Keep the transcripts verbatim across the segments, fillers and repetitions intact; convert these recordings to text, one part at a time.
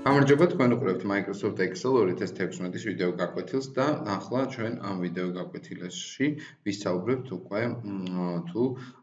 გამარჯობა, თქვენ უყურებთ Microsoft Excel ორი ათას თექვსმეტის ვიდეო გაკვეთილს და ახლა ჩვენ ამ ვიდეო გაკვეთილში ვისაუბრებთ უკვე თუ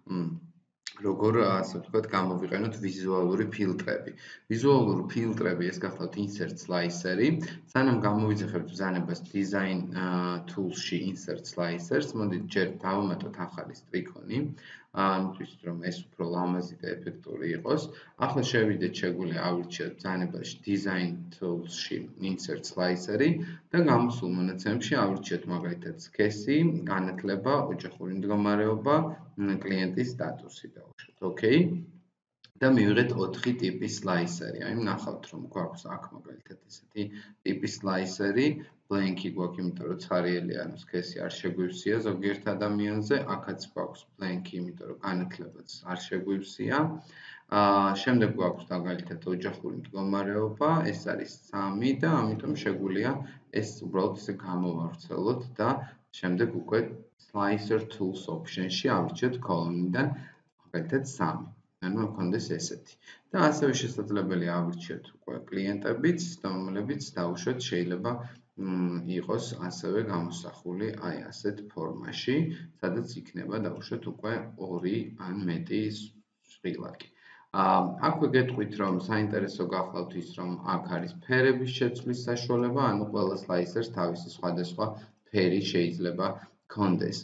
როგორ ასე ვთქვათ გამოვიყენოთ ვიზუალური ფილტრები. ვიზუალური ფილტრები ეს გახლავთ insert slicer-ი. სანამ გამოვიძახებთ ბრძანებას design tool-ში insert slicer-ს, მოდით ჯერ დავამატოთ ახალი სტრიქონი. ამისთვის რომ ეს უფრო ლამაზი და ეფექტური იყოს. ახლა შევიდეთ შეგვიძლია ავირჩიოთ ბრძანებაში design tools-ში insert slicer-ი და გამოსულ მონაცემებში ავირჩიოთ მაგალითად სქესი, განათლება, ოჯახური მდგომარეობა, კლიენტის სტატუსი დავუშვათ. ოკეი? და მივიღეთ ოთხი ტიპის slicer-ი. აი ნახავთ რომ გვაქვს აქ მაგალითად ესეთი ტიპის slicer-ი, blank-ი გვაქვს, იმიტომ რომ ცხარიელი ანუ სქესი არ შეგვივსია ზოგიერთ ადამიანზე, აქაც გვაქვს blank-ი, იმიტომ რომ განათლებაც არ შეგვივსია. აა შემდეგ გვაქვს მაგალითად ოჯახური მდგომარეობა, ეს არის სამი და ამიტომ შეგვიძლია ეს უბრალოდ ისე გამოვავრცელოთ და შემდეგ უკვე slicer tools option-ში ავირჩიოთ column-დან მაგალითად სამი. ანუ მქონდეს ესეთი. და ასევე შესაძლებელია ავირჩიოთ უკვე კლიენტებიც, რომლებიც დავუშვათ შეიძლება იყოს ასევე გამოსახული აი ასეთ ფორმაში, სადაც იქნება დავუშვათ უკვე ორი ან მეტი სხილაკი. აქვე გეტყვით რომ საინტერესო გახლავთ ის რომ აქ არის ფერების შეცვლის საშუალება, ანუ ყველა slicer-ს თავისი სხვადასხვა ფერი შეიძლება ჰქონდეს.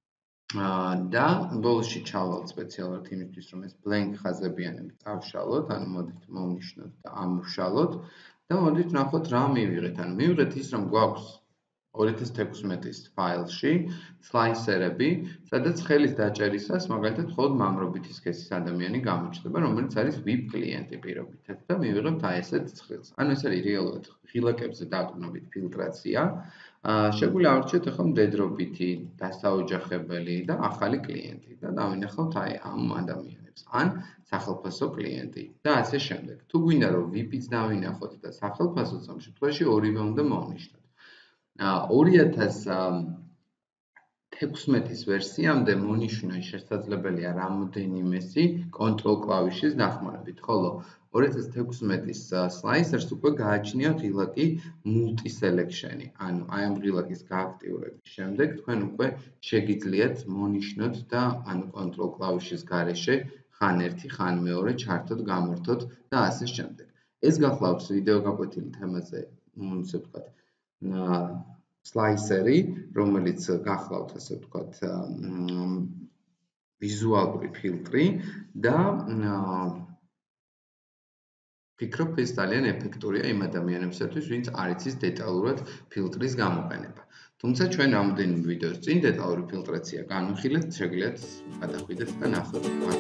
და ბოლოში ჩავალთ სპეციალურად იმისთვის რომ ეს blank ხაზებიანები დავშალოთ, ანუ მოდით მოვნიშნოთ და ამოვშალოთ და მოდით ნახოთ რა მივიღეთ. ანუ მივიღეთ ის რომ გვაქვს ორი ათას თექვსმეტის ფაილში slicer-ები, სადაც ხელის დაჭერისას მაგალითად მხოლოდ მამრობითი სქესის ადამიანი გამოჩნდება, რომელიც არის V I P კლიენტი პირობითად და მივიღებთ აი ესეთ ცხრილს. ანუ ეს არის რეალურად ღილაკებზე დაყრდნობით ფილტრაცია. შეგვიძლია ავირჩიოთ ახლა მდედრობითი, დასაოჯახებელი და ახალი კლიენტი და დავინახავთ აი ამ ადამიანებს ან სახელფასო კლიენტი და ასე შემდეგ. თუ გვინდა რომ V I P-ს დავინახოთ და სახელფასოც ამ შემთხვევაში ორივე უნდა მოვნიშნოთ. ორი ათას თექვსმეტის ვერსიამდე მონიშნა შესაძლებელია რამოდენიმესი კონტროლ კლავიშის დახმარებით, ხოლო ორი ათას თექვსმეტის slicer-ს უკვე გააჩნია ღილაკი multi selection-ი. ანუ აი ამ ღილაკის გააქტიურების შემდეგ თქვენ უკვე შეგიძლიათ მონიშნოთ და ანუ კონტროლ კლავიშის გარეშე ხან ერთი, ხან მეორე ჩართოთ, გამორთოთ და ასე შემდეგ. ეს გახლავთ ვიდეო გაკვეთილი თემაზე, ასე ვთქვათ, slicer-ი, რომელიც გახლავთ ასე ვთქვათ ვიზუალური ფილტრი და ფიქრობ ეს ძალიან ეფექტურია იმ ადამიანებისათვის, ვინც არ იცის დეტალურად ფილტრის გამოყენება. თუმცა ჩვენ რამოდენიმე ვიდეოს წინ დეტალური ფილტრაცია განვიხილეთ, შეგიძლიათ გადახვიდეთ და ნახოთ.